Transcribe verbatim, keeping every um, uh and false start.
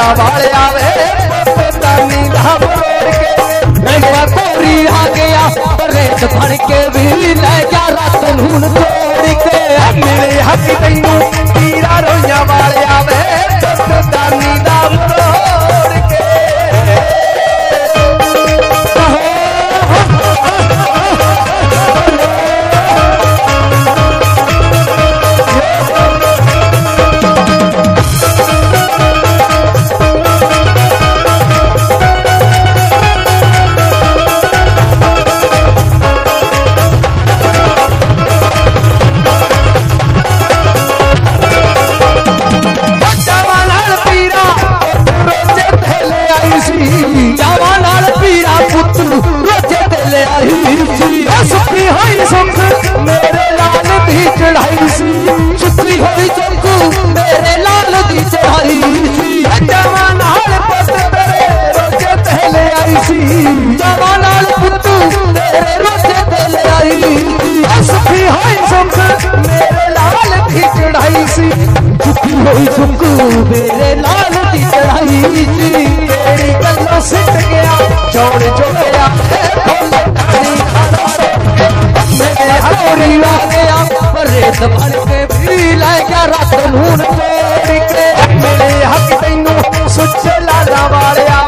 वाले आवे दानी दा मरोड़ के रंगवा कोरी आ गया रेत फड़ के भी ले जा रात नून तोड़ के मेरे हक तैनू पीरा रोइया वाले आवे दानी दा मरोड़ के मेरे लाल दी चढ़ाई सी सुखी हुई चौकू मेरे लाल दी चढ़ाई जवान हाल पुत तेरे रोजे पहले आई सी जवान हाल पुत तेरे रोजे पहले आई सुखी हुई सुख मेरे लाल दी चढ़ाई सी सुखी हुई सुख मेरे लाल दी चढ़ाई सी तेरी गल्लों सिट गया चौड़ जो गया रेत भर के भी लै गया रात नून तोड़ के मेरे हक तैनू सुच लाला वाले